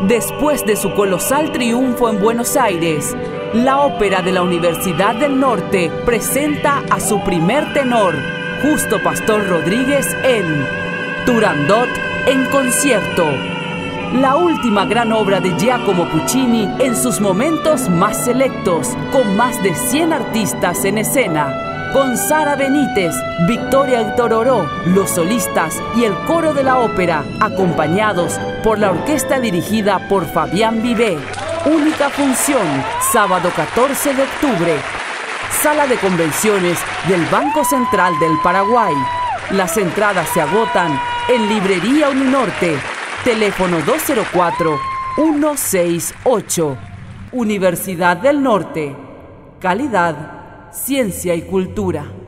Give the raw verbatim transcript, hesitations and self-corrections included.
Después de su colosal triunfo en Buenos Aires, la Ópera de la Universidad del Norte presenta a su primer tenor, Justo Pastor Rodríguez, en Turandot en concierto. La última gran obra de Giacomo Puccini en sus momentos más selectos, con más de cien artistas en escena, con Sara Benítez, Victoria Héctor Oró, los solistas y el coro de la ópera, acompañados por la orquesta dirigida por Fabián Vivé. Única función, sábado catorce de octubre. Sala de convenciones del Banco Central del Paraguay. Las entradas se agotan en Librería Uninorte. Teléfono dos cero cuatro, uno seis ocho. Universidad del Norte. Calidad, ciencia y cultura.